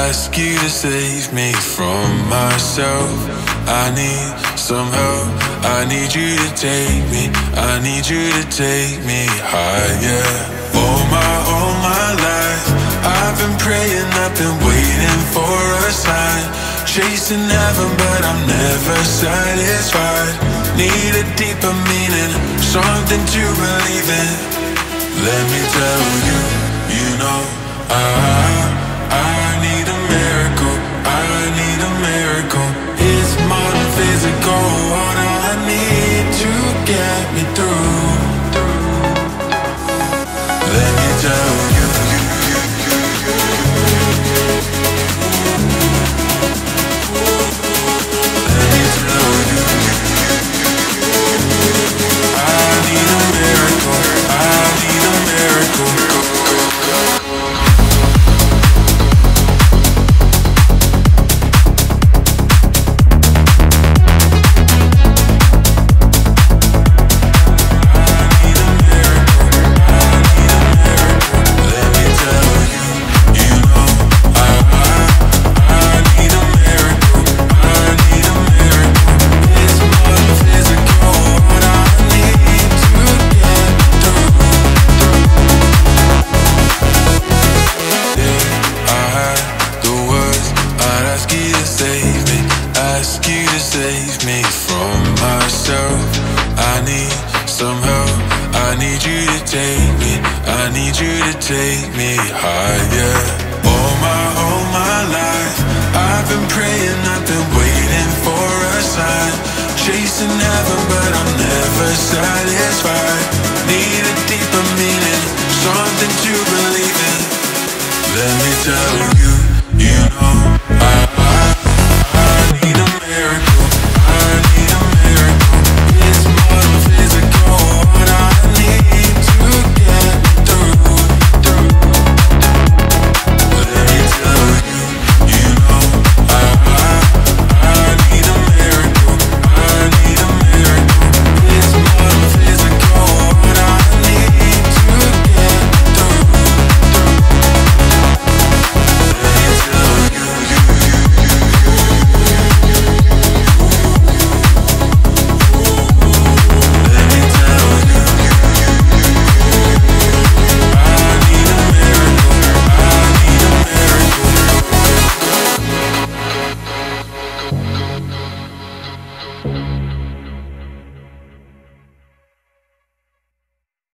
ask you to save me from myself. I need some help. I need you to take me. I need you to take me higher. All my life I've been praying, I've been waiting for a sign. Chasing heaven but I'm never satisfied. Need a deeper meaning, something to believe in. Let me tell you, you know I need a miracle. I need a miracle. It's more than physical. What I need to get me through. Let me tell you. Let me tell you. I need a miracle. I need a miracle. Ask you to save me from myself. I need some help. I need you to take me. I need you to take me higher.